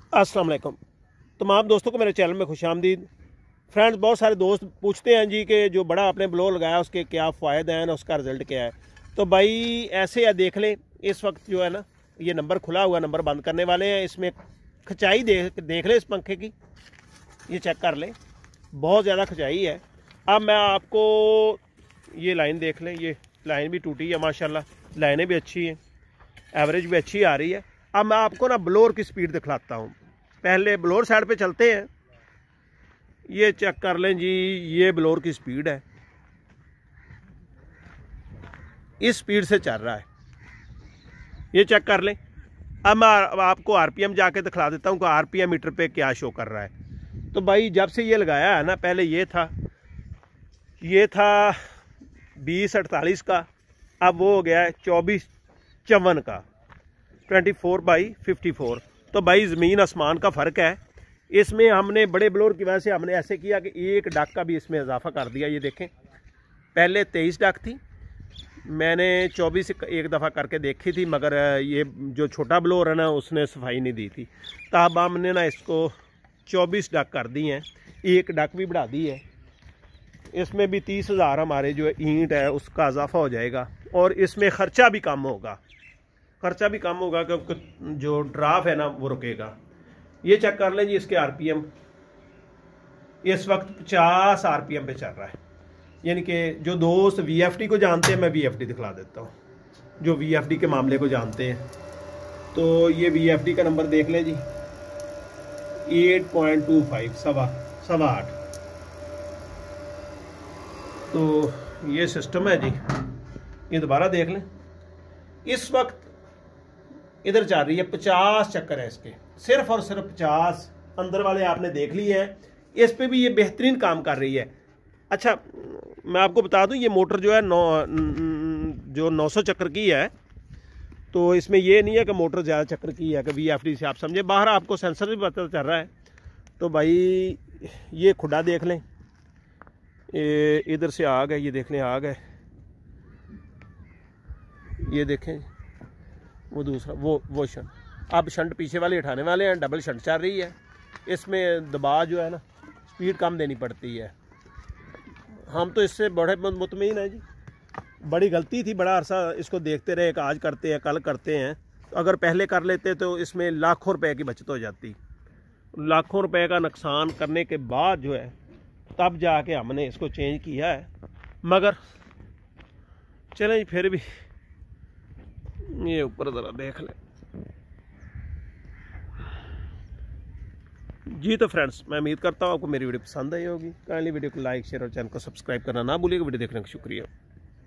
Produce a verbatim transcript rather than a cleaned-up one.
अस्सलाम वालेकुम तमाम दोस्तों को मेरे चैनल में खुशामदीद। फ्रेंड्स, बहुत सारे दोस्त पूछते हैं जी कि जो बड़ा आपने ब्लोर लगाया उसके क्या फ़ायदे हैं, उसका रिज़ल्ट क्या है। तो भाई ऐसे या देख लें, इस वक्त जो है ना ये नंबर खुला हुआ, नंबर बंद करने वाले हैं। इसमें खिंचाई देख देख लें इस पंखे की, ये चेक कर लें, बहुत ज़्यादा खिंचाई है। अब मैं आपको ये लाइन देख लें, ये लाइन भी टूटी है माशाल्लाह, लाइनें भी अच्छी हैं, एवरेज भी अच्छी आ रही है। अब मैं आपको ना ब्लोर की स्पीड दिखलाता हूँ। पहले ब्लोर साइड पे चलते हैं, ये चेक कर लें जी, ये ब्लोर की स्पीड है, इस स्पीड से चल रहा है, ये चेक कर लें। अब मैं आपको आरपीएम जाके दिखला देता हूँ कि आरपीएम मीटर पे क्या शो कर रहा है। तो भाई जब से ये लगाया है ना, पहले ये था ये था बीस अड़तालीस का, अब वो हो गया है चौबीस चौवन का, twenty four by fifty four. तो भाई ज़मीन आसमान का फ़र्क है। इसमें हमने बड़े ब्लोर की वजह से हमने ऐसे किया कि एक डक का भी इसमें इजाफा कर दिया। ये देखें, पहले तेईस डक थी, मैंने चौबीस एक दफ़ा करके देखी थी, मगर ये जो छोटा ब्लोर है ना उसने सफाई नहीं दी थी। तो अब हमने ना इसको चौबीस डक कर दी हैं, एक डक भी बढ़ा दी है। इसमें भी तीस हज़ार हमारे जो ईंट है उसका इजाफा हो जाएगा, और इसमें ख़र्चा भी कम होगा खर्चा भी कम होगा क्योंकि जो ड्राफ है ना वो रुकेगा। ये चेक कर लें जी, इसके आरपीएम इस वक्त पचास आरपीएम पे चल रहा है। यानी कि जो दोस्त वीएफडी को जानते हैं, मैं वीएफडी दिखला देता हूँ, जो वीएफडी के मामले को जानते हैं। तो ये वीएफडी का नंबर देख लें जी, एट पॉइंट टू फाइव, सवा सवा आठ। तो ये सिस्टम है जी, ये दोबारा देख लें, इस वक्त इधर चल रही है पचास चक्कर है इसके, सिर्फ और सिर्फ पचास। अंदर वाले आपने देख लिए हैं, इस पे भी ये बेहतरीन काम कर रही है। अच्छा, मैं आपको बता दूं, ये मोटर जो है नौ जो नौ सौ चक्कर की है, तो इसमें ये नहीं है कि मोटर ज़्यादा चक्कर की है कि वीएफडी से आप समझे। बाहर आपको सेंसर भी पता चल रहा है। तो भाई ये खुडा देख लें, इधर से आ गए, ये देख लें आ गए, ये देखें वो दूसरा वो वो शंट। अब शंट पीछे वाले उठाने वाले हैं, डबल शंट चल रही है। इसमें दबाव जो है ना स्पीड कम देनी पड़ती है। हम तो इससे बड़े मुतमईन हैं जी। बड़ी गलती थी, बड़ा अरसा इसको देखते रहे कि आज करते हैं कल करते हैं। तो अगर पहले कर लेते तो इसमें लाखों रुपए की बचत हो जाती। लाखों रुपए का नुकसान करने के बाद जो है तब जाके हमने इसको चेंज किया है। मगर चलें फिर भी ये ऊपर ज़रा देख लें जी। तो फ्रेंड्स, मैं उम्मीद करता हूँ आपको मेरी वीडियो पसंद आई होगी। काइंडली वीडियो को लाइक शेयर और चैनल को सब्सक्राइब करना ना भूलिएगा। वीडियो देखने का शुक्रिया।